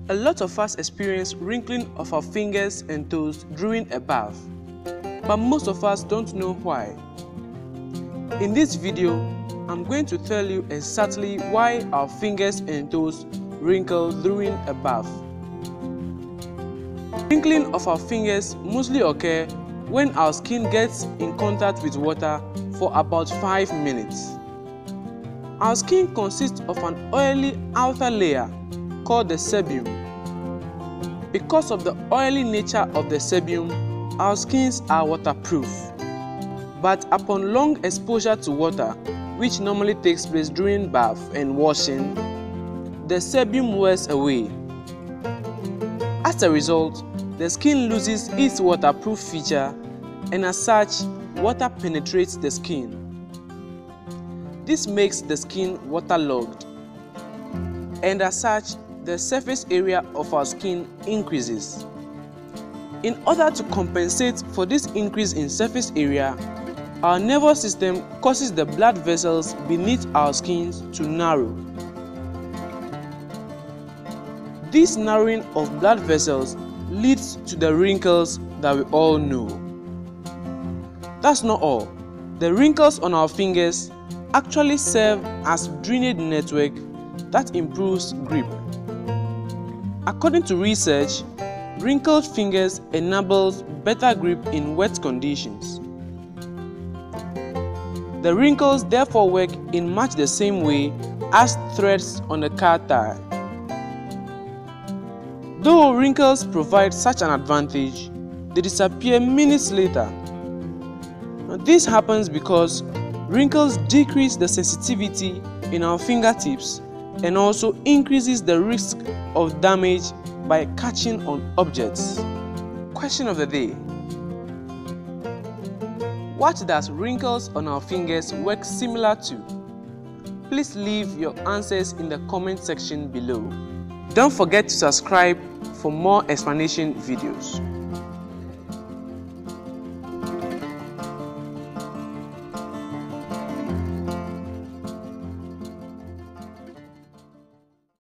A lot of us experience wrinkling of our fingers and toes during a bath, but most of us don't know why. In this video, I'm going to tell you exactly why our fingers and toes wrinkle during a bath. Wrinkling of our fingers mostly occur when our skin gets in contact with water for about 5 minutes. Our skin consists of an oily outer layer called the sebum. Because of the oily nature of the sebum, our skins are waterproof. But upon long exposure to water, which normally takes place during bath and washing, the sebum wears away. As a result, the skin loses its waterproof feature, and as such, water penetrates the skin. This makes the skin waterlogged, and as such, the surface area of our skin increases. In order to compensate for this increase in surface area, our nervous system causes the blood vessels beneath our skins to narrow. This narrowing of blood vessels leads to the wrinkles that we all know. That's not all. The wrinkles on our fingers actually serve as drainage network that improves grip. According to research, wrinkled fingers enables better grip in wet conditions. The wrinkles therefore work in much the same way as threads on a car tire. Though wrinkles provide such an advantage, they disappear minutes later. Now, this happens because wrinkles decrease the sensitivity in our fingertips and also increases the risk of damage by catching on objects. Question of the day: what does wrinkles on our fingers work similar to? Please leave your answers in the comment section below. Don't forget to subscribe for more explanation videos.